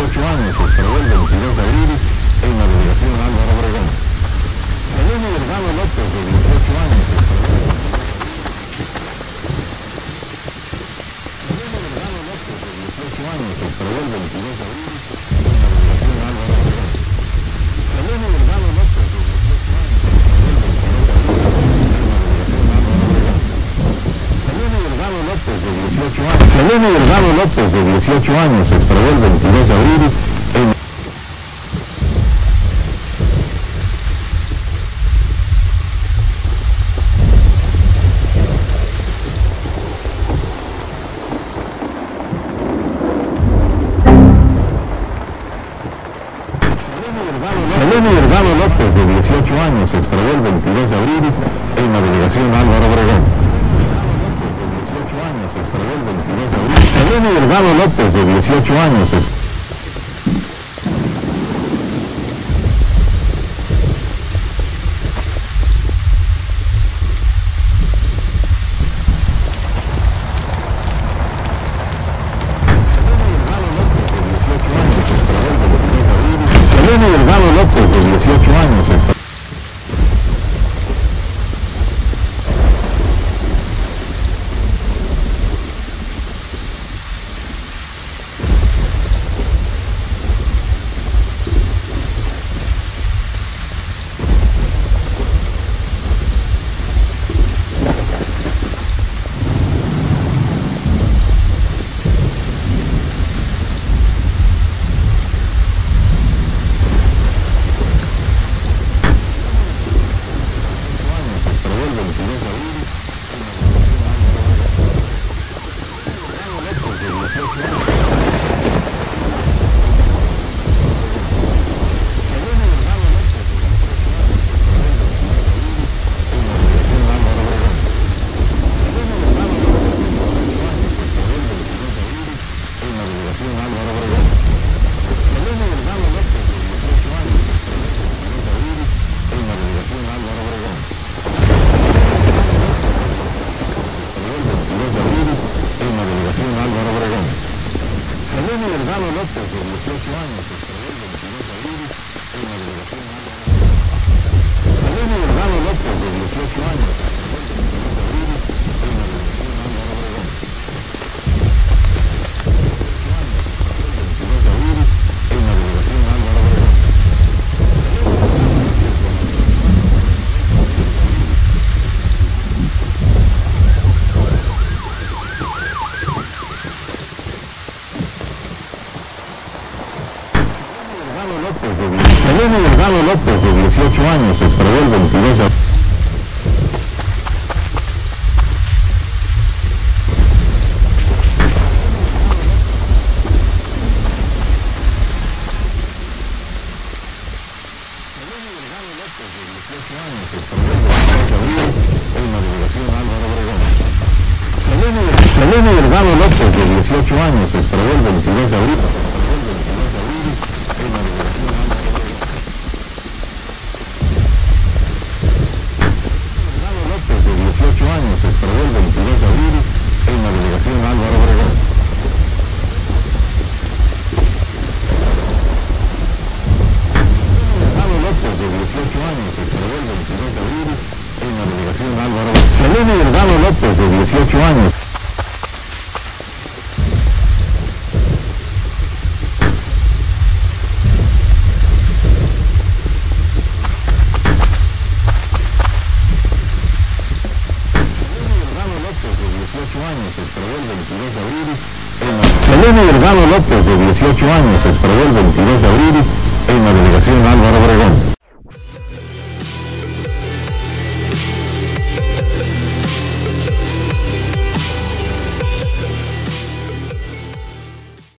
18 años, se extravió el 22 de abril en la delegación Álvaro Obregón. Selene Delgado López, de 18 años, se extravió el 22 de abril en la delegación Álvaro Obregón. Selene Delgado López, de 18 años, Selene Delgado López, de 18 años, se extravió el 22 de abril en Selene Delgado López, de 18 años, se extravió el 22 de abril en la delegación Álvaro Obregón. Selene Delgado López, de 18 años, Selene Delgado López, de 18 años, Selene Delgado López, de 18 años, se extravió el 22 de abril. Selene Delgado López, de 18 años, se extravió el 22 de abril. En la delegación Álvaro Obregón. Selene Delgado López, de 18 años. Selene Delgado López, de 18 años, se extravió el 22 de abril en la delegación Álvaro Obregón.